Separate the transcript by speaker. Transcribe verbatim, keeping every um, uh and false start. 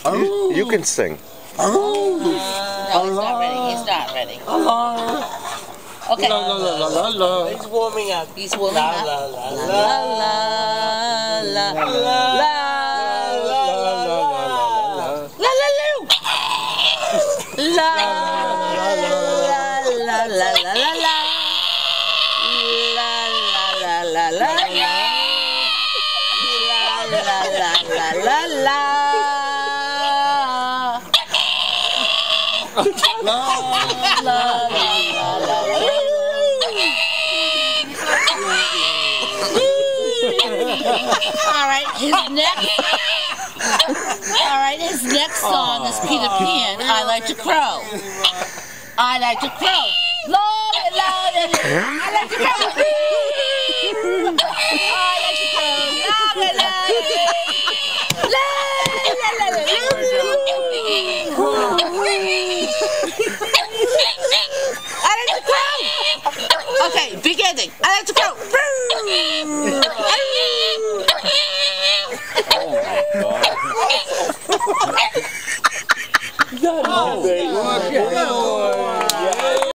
Speaker 1: You, you can sing.
Speaker 2: No, he's not ready. He's not ready. Okay.
Speaker 3: La, la, la, la, la.
Speaker 4: He's warming up.
Speaker 2: He's warming
Speaker 4: La,
Speaker 2: up.
Speaker 4: la, la,
Speaker 2: La
Speaker 4: la.
Speaker 2: la la la
Speaker 4: La,
Speaker 2: la
Speaker 4: la, la, la, la.
Speaker 2: la la la la la la la la la la la la la la la la la. All right, his next. All right, his next song is Peter Pan. I like to crow. I like to crow. Lord, Lord, I like to crow. I like to crow. Lord, Lord, I like to crow. Okay, big ending. I like to crow.
Speaker 3: Oh my God.